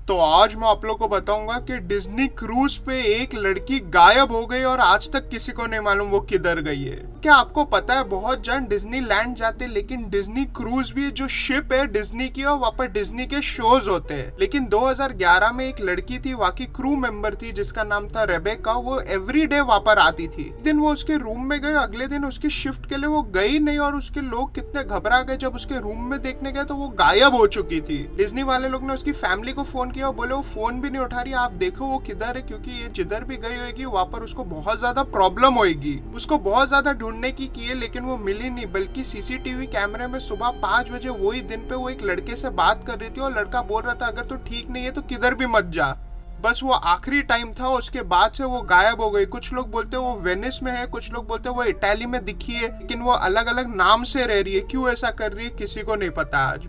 तो आज मैं आप लोग को बताऊंगा कि डिज्नी क्रूज पे एक लड़की गायब हो गई और आज तक किसी को नहीं मालूम वो किधर गई है। क्या आपको पता है बहुत जन डिज्नी लैंड जाते लेकिन डिज्नी क्रूज भी जो शिप है डिज्नी की और वहाँ पर डिज्नी के शोज होते हैं। लेकिन 2011 में एक लड़की थी वहाँ की क्रू मेंबर थी जिसका नाम था रेबेका। वो एवरीडे वहाँ पर आती थी। एक दिन वो उसके रूम में गए, अगले दिन उसकी शिफ्ट के लिए वो गई नहीं और उसके लोग कितने घबरा गए। जब उसके रूम में देखने गए तो वो गायब हो चुकी थी। डिज्नी वाले लोग ने उसकी फैमिली को फोन किया और बोले वो फोन भी नहीं उठा रही, आप देखो वो किधर है, क्योंकि ये जिधर भी गई होगी वहां पर उसको बहुत ज्यादा प्रॉब्लम होगी। उसको बहुत ज्यादा ढूंढने की है लेकिन वो मिली नहीं, बल्कि सीसीटीवी कैमरे में सुबह 5 बजे वही दिन पे वो एक लड़के से बात कर रही थी और लड़का बोल रहा था अगर तू ठीक नहीं है तो किधर भी मत जा। बस वो आखिरी टाइम था, उसके बाद से वो गायब हो गई। कुछ लोग बोलते हैं वो वेनिस में है, कुछ लोग बोलते हैं वो इटाली में दिखी है, लेकिन वो अलग अलग नाम से रह रही है। क्यों ऐसा कर रही है किसी को नहीं पता आज।